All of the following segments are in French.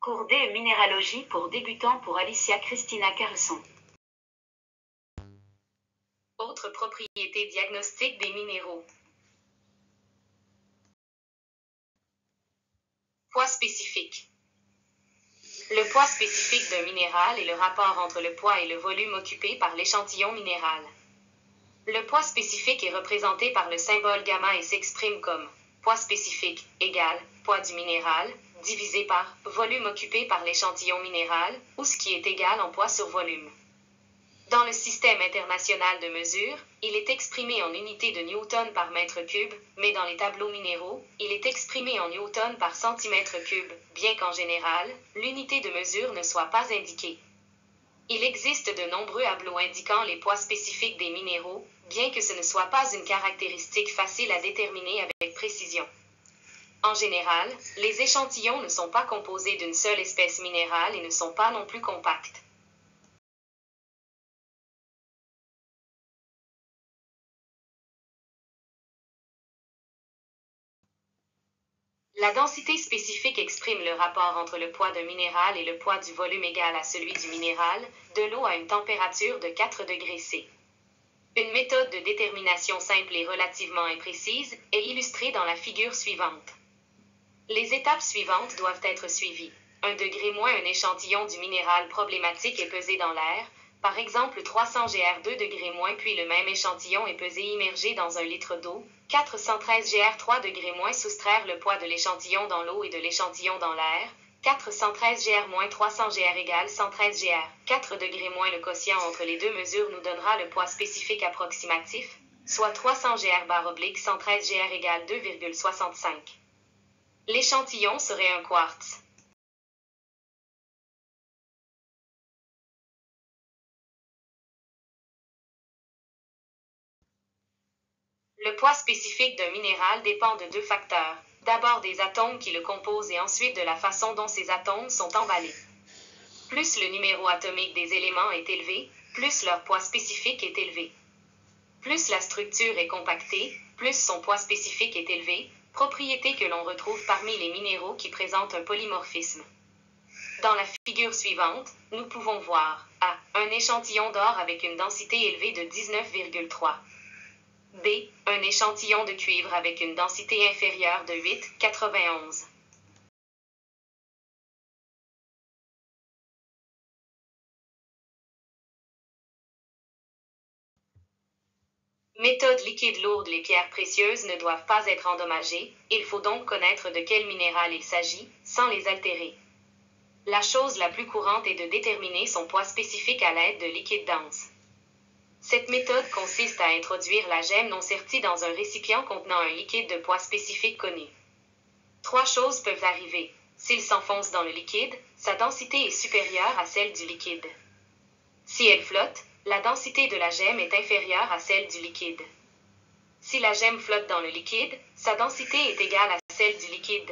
Cours D minéralogie pour débutants pour Alicia Christina Carlson. Autres propriétés diagnostiques des minéraux. Poids spécifique. Le poids spécifique d'un minéral est le rapport entre le poids et le volume occupé par l'échantillon minéral. Le poids spécifique est représenté par le symbole gamma et s'exprime comme poids spécifique égale poids du minéral divisé par volume occupé par l'échantillon minéral, ou ce qui est égal en poids sur volume. Dans le système international de mesure, il est exprimé en unités de newton par mètre cube, mais dans les tableaux minéraux, il est exprimé en newton par centimètre cube, bien qu'en général, l'unité de mesure ne soit pas indiquée. Il existe de nombreux tableaux indiquant les poids spécifiques des minéraux, bien que ce ne soit pas une caractéristique facile à déterminer avec précision. En général, les échantillons ne sont pas composés d'une seule espèce minérale et ne sont pas non plus compacts. La densité spécifique exprime le rapport entre le poids d'un minéral et le poids du volume égal à celui du minéral, de l'eau à une température de 4 degrés C. Une méthode de détermination simple et relativement imprécise est illustrée dans la figure suivante. Les étapes suivantes doivent être suivies. 1 degré moins un échantillon du minéral problématique est pesé dans l'air, par exemple 300 Gr 2 degrés moins, puis le même échantillon est pesé immergé dans 1 litre d'eau, 413 Gr 3 degrés moins soustraire le poids de l'échantillon dans l'eau et de l'échantillon dans l'air, 413 Gr moins 300 Gr égale 113 Gr, 4 degrés moins le quotient entre les deux mesures nous donnera le poids spécifique approximatif, soit 300 Gr / 113 Gr égale 2,65. L'échantillon serait un quartz. Le poids spécifique d'un minéral dépend de deux facteurs. D'abord des atomes qui le composent et ensuite de la façon dont ces atomes sont emballés. Plus le numéro atomique des éléments est élevé, plus leur poids spécifique est élevé. Plus la structure est compactée, plus son poids spécifique est élevé, propriété que l'on retrouve parmi les minéraux qui présentent un polymorphisme. Dans la figure suivante, nous pouvons voir A. Un échantillon d'or avec une densité élevée de 19,3. B. Un échantillon de cuivre avec une densité inférieure de 8,91. Méthode liquide lourde. Les pierres précieuses ne doivent pas être endommagées, il faut donc connaître de quel minéral il s'agit, sans les altérer. La chose la plus courante est de déterminer son poids spécifique à l'aide de liquides denses. Cette méthode consiste à introduire la gemme non sertie dans un récipient contenant un liquide de poids spécifique connu. Trois choses peuvent arriver. S'il s'enfonce dans le liquide, sa densité est supérieure à celle du liquide. Si elle flotte, la densité de la gemme est inférieure à celle du liquide. Si la gemme flotte dans le liquide, sa densité est égale à celle du liquide.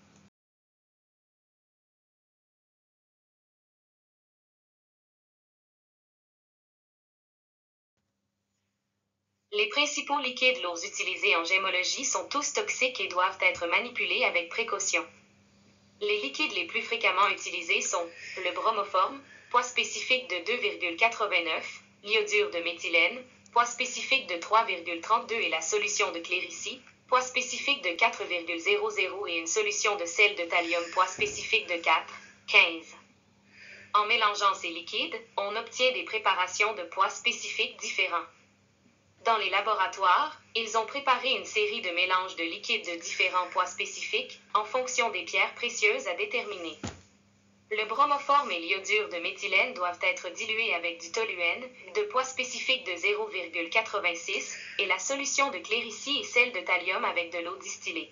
Les principaux liquides lourds utilisés en gémologie sont tous toxiques et doivent être manipulés avec précaution. Les liquides les plus fréquemment utilisés sont le bromoforme, poids spécifique de 2,89, l'iodure de méthylène, poids spécifique de 3,32 et la solution de clérici, poids spécifique de 4,00 et une solution de sel de thallium, poids spécifique de 4,15. En mélangeant ces liquides, on obtient des préparations de poids spécifiques différents. Dans les laboratoires, ils ont préparé une série de mélanges de liquides de différents poids spécifiques, en fonction des pierres précieuses à déterminer. Le bromoforme et l'iodure de méthylène doivent être dilués avec du toluène, de poids spécifique de 0,86, et la solution de clérici et sel de thallium avec de l'eau distillée.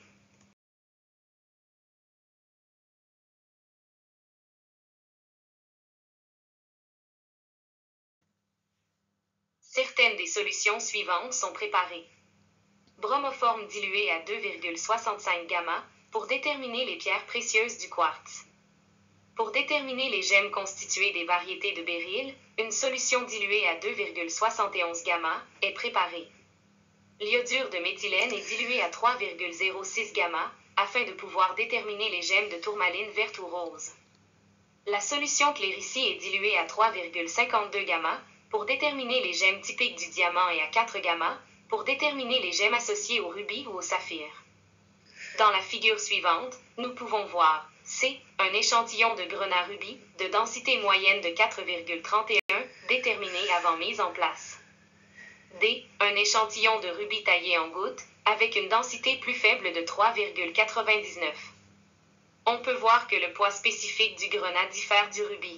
Certaines des solutions suivantes sont préparées. Bromoforme dilué à 2,65 gamma, pour déterminer les pierres précieuses du quartz. Pour déterminer les gemmes constituées des variétés de béryl, une solution diluée à 2,71 gamma est préparée. L'iodure de méthylène est diluée à 3,06 gamma, afin de pouvoir déterminer les gemmes de tourmaline verte ou rose. La solution Clérici est diluée à 3,52 gamma pour déterminer les gemmes typiques du diamant et à 4 gamma pour déterminer les gemmes associées au rubis ou au saphir. Dans la figure suivante, nous pouvons voir C. Un échantillon de grenat rubis de densité moyenne de 4,31 déterminé avant mise en place. D. Un échantillon de rubis taillé en gouttes avec une densité plus faible de 3,99. On peut voir que le poids spécifique du grenat diffère du rubis.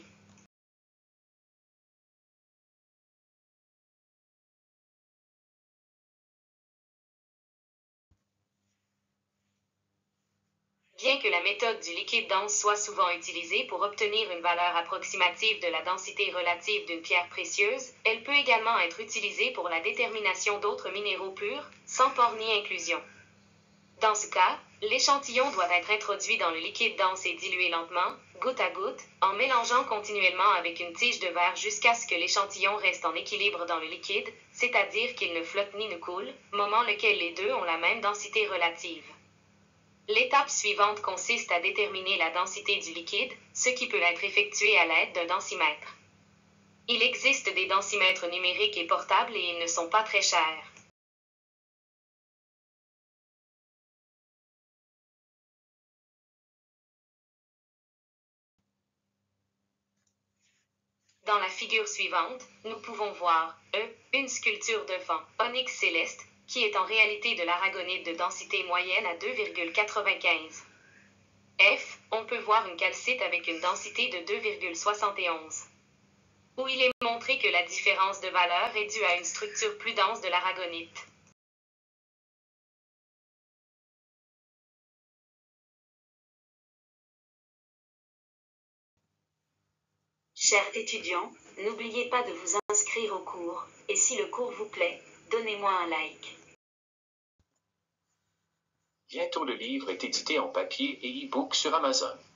Bien que la méthode du liquide dense soit souvent utilisée pour obtenir une valeur approximative de la densité relative d'une pierre précieuse, elle peut également être utilisée pour la détermination d'autres minéraux purs, sans port ni inclusion. Dans ce cas, l'échantillon doit être introduit dans le liquide dense et dilué lentement, goutte à goutte, en mélangeant continuellement avec une tige de verre jusqu'à ce que l'échantillon reste en équilibre dans le liquide, c'est-à-dire qu'il ne flotte ni ne coule, moment lequel les deux ont la même densité relative. L'étape suivante consiste à déterminer la densité du liquide, ce qui peut être effectué à l'aide d'un densimètre. Il existe des densimètres numériques et portables et ils ne sont pas très chers. Dans la figure suivante, nous pouvons voir une sculpture de vent, onyx céleste, qui est en réalité de l'aragonite de densité moyenne à 2,95. F, on peut voir une calcite avec une densité de 2,71. Où il est montré que la différence de valeur est due à une structure plus dense de l'aragonite. Chers étudiants, n'oubliez pas de vous inscrire au cours, et si le cours vous plaît, donnez-moi un like. Bientôt le livre est édité en papier et e-book sur Amazon.